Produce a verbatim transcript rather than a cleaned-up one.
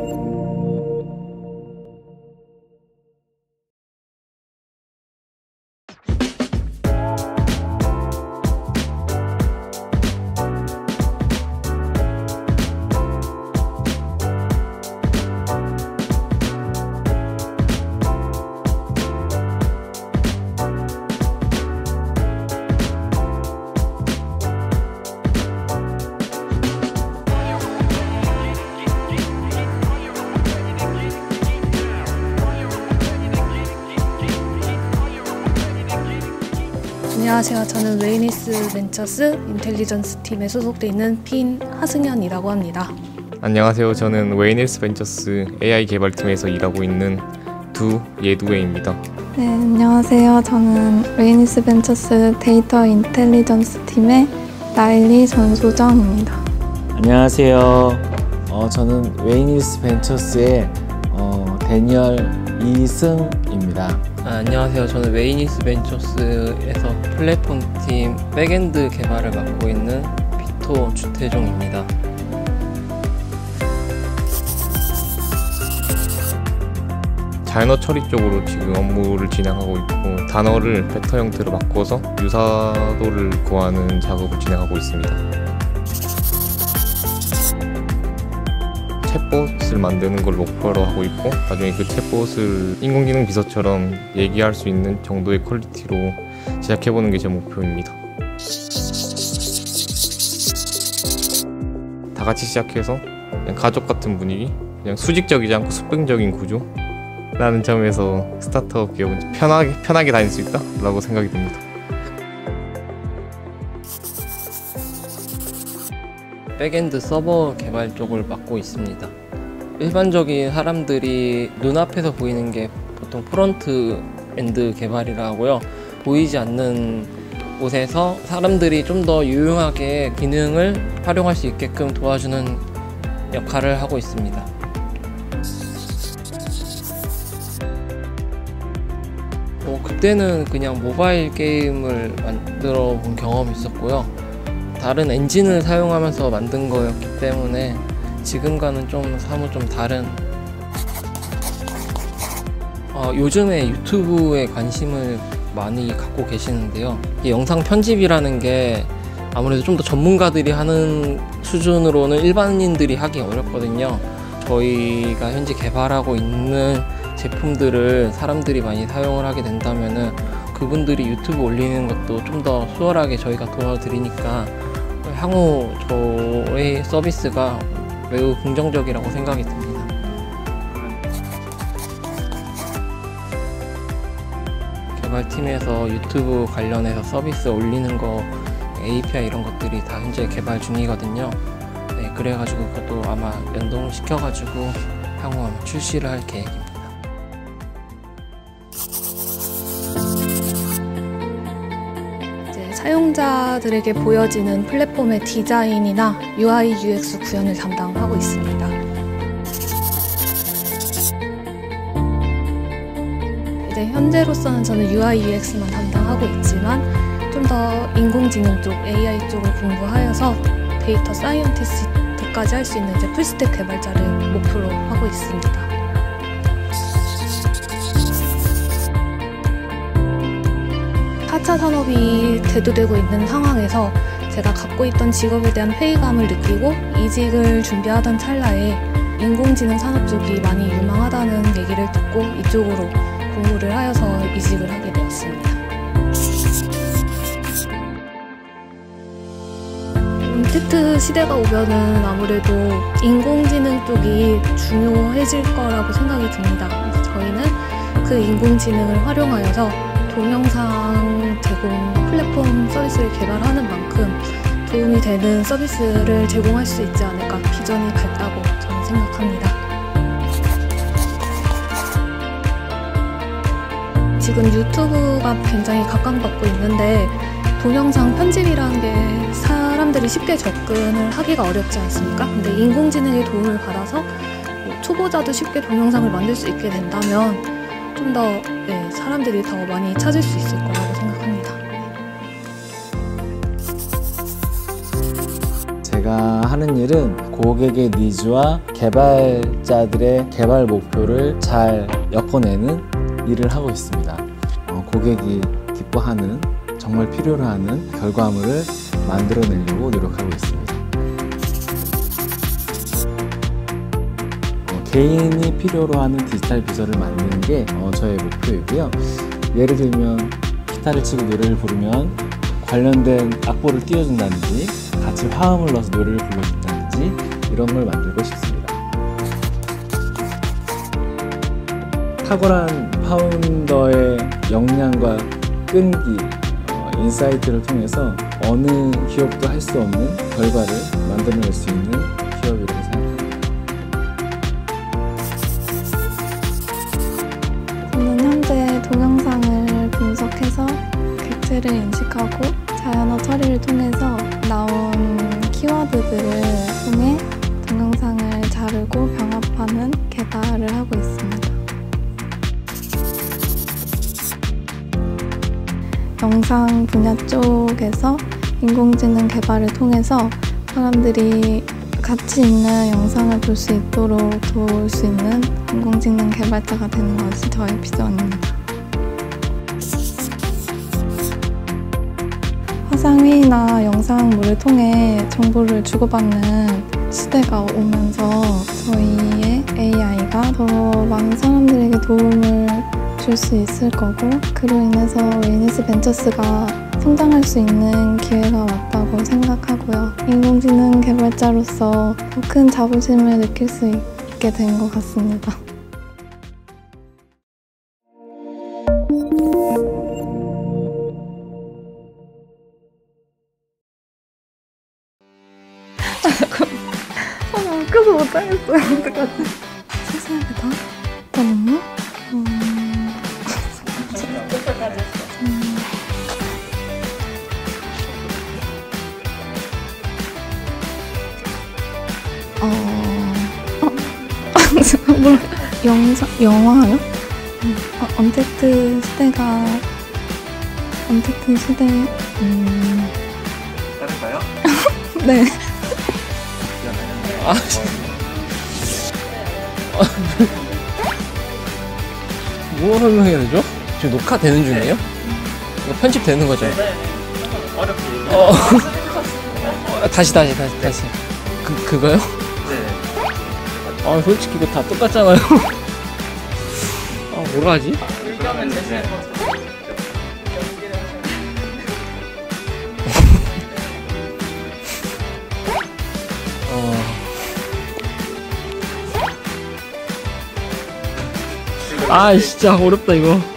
안녕하세요. 저는 웨이니스 벤처스 인텔리전스 팀에 소속돼 있는 핀 하승현이라고 합니다. 안녕하세요. 저는 웨이니스 벤처스 에이아이 개발팀에서 일하고 있는 두 예두웨입니다. 네, 안녕하세요. 저는 웨이니스 벤처스 데이터 인텔리전스 팀의 라일리 전소정입니다. 안녕하세요. 어, 저는 웨이니스 벤처스의 어, 데니얼 이승입니다. 아, 안녕하세요. 저는 웨이니스 벤처스에서 플랫폼 팀 백엔드 개발을 맡고 있는 비토 주태종입니다. 자연어 처리 쪽으로 지금 업무를 진행하고 있고, 단어를 벡터 형태로 바꿔서 유사도를 구하는 작업을 진행하고 있습니다. 챗봇을 만드는 걸 목표로 하고 있고, 나중에 그 챗봇을 인공지능 비서처럼 얘기할 수 있는 정도의 퀄리티로 제작해보는 게 제 목표입니다. 다 같이 시작해서 그냥 가족 같은 분위기, 그냥 수직적이지 않고 수평적인 구조 라는 점에서 스타트업 기업은 편하게, 편하게 다닐 수 있다 라고 생각이 듭니다. 백엔드 서버 개발 쪽을 맡고 있습니다. 일반적인 사람들이 눈앞에서 보이는 게 보통 프론트 엔드 개발이라 하고요. 보이지 않는 곳에서 사람들이 좀 더 유용하게 기능을 활용할 수 있게끔 도와주는 역할을 하고 있습니다. 어, 그때는 그냥 모바일 게임을 만들어 본 경험이 있었고요. 다른 엔진을 사용하면서 만든 거였기 때문에 지금과는 좀 사뭇 좀 다른 어, 요즘에 유튜브에 관심을 많이 갖고 계시는데요. 이 영상 편집이라는 게 아무래도 좀 더 전문가들이 하는 수준으로는 일반인들이 하기 어렵거든요. 저희가 현재 개발하고 있는 제품들을 사람들이 많이 사용을 하게 된다면은 그분들이 유튜브 올리는 것도 좀 더 수월하게 저희가 도와드리니까 향후 저의 서비스가 매우 긍정적이라고 생각이 듭니다. 개발팀에서 유튜브 관련해서 서비스 올리는 거, 에이피아이 이런 것들이 다 현재 개발 중이거든요. 네, 그래가지고 그것도 아마 연동시켜가지고 향후 아마 출시를 할 계획입니다. 사용자들에게 보여지는 플랫폼의 디자인이나 유아이 유엑스 구현을 담당하고 있습니다. 이제 현재로서는 저는 유아이 유엑스만 담당하고 있지만 좀 더 인공지능 쪽, 에이아이 쪽을 공부하여서 데이터 사이언티스트까지 할 수 있는 이제 풀스택 개발자를 목표로 하고 있습니다. 사 차 산업이 대두되고 있는 상황에서 제가 갖고 있던 직업에 대한 회의감을 느끼고 이직을 준비하던 찰나에 인공지능 산업 쪽이 많이 유망하다는 얘기를 듣고 이쪽으로 공부를 하여서 이직을 하게 되었습니다. 임팩트 시대가 오면은 아무래도 인공지능 쪽이 중요해질 거라고 생각이 듭니다. 그래서 저희는 그 인공지능을 활용하여서 동영상 제공 플랫폼 서비스를 개발하는 만큼 도움이 되는 서비스를 제공할 수 있지 않을까, 비전이 밝다고 저는 생각합니다. 지금 유튜브가 굉장히 각광받고 있는데 동영상 편집이라는 게 사람들이 쉽게 접근을 하기가 어렵지 않습니까? 근데 인공지능의 도움을 받아서 뭐 초보자도 쉽게 동영상을 만들 수 있게 된다면 좀 더 네, 사람들이 더 많이 찾을 수 있을 거라고 생각합니다. 제가 하는 일은 고객의 니즈와 개발자들의 개발 목표를 잘 엮어내는 일을 하고 있습니다. 어, 고객이 기뻐하는, 정말 필요로 하는 결과물을 만들어내려고 노력하고 있습니다. 어, 개인이 필요로 하는 디지털 비서를 만드는 게 어, 저의 목표이고요. 예를 들면 기타를 치고 노래를 부르면 관련된 악보를 띄워준다든지 같이 화음을 넣어서 노래를 불러준다든지 이런 걸 만들고 싶습니다. 탁월한 파운더의 역량과 끈기, 어, 인사이트를 통해서 어느 기업도 할 수 없는 결과를 만들어낼 수 있는 기업이라고 생각합니다. 저는 현재 동영상을 분석해서 객체를 인식하고 자연어 처리를 통해서 나온 키워드들을 통해 동영상을 자르고 병합하는 개발을 하고 있습니다. 영상 분야 쪽에서 인공지능 개발을 통해서 사람들이 가치 있는 영상을 볼 수 있도록 도울 수 있는 인공지능 개발자가 되는 것이 저의 비전입니다. 화상회의나 영상물을 통해 정보를 주고받는 시대가 오면서 저희의 에이아이가 더 많은 사람들에게 도움을 줄 수 있을 거고, 그로 인해서 웨이니스 벤처스가 성장할 수 있는 기회가 왔다고 생각하고요. 인공지능 개발자로서 더 큰 자부심을 느낄 수 있게 된 것 같습니다. 아, 웃겨서 못하겠어요. 어떡하지? 세상에다? 잠깐만요. 음... 음... 어... 어? 뭘... 영상... 영화요? 음, 어, 언택트 시대가... 언택트 시대... 음... 다른가요? 네. 아, 뭐 설명해야 되죠? 지금 녹화 되는 중이에요? 이거 편집 되는 거죠? 어렵게. 어, 어, 다시 다시 다시 다시. 그 그거요? 네. 아 솔직히 이거 다 똑같잖아요. 아 뭐라 하지? 아 진짜 어렵다 이거.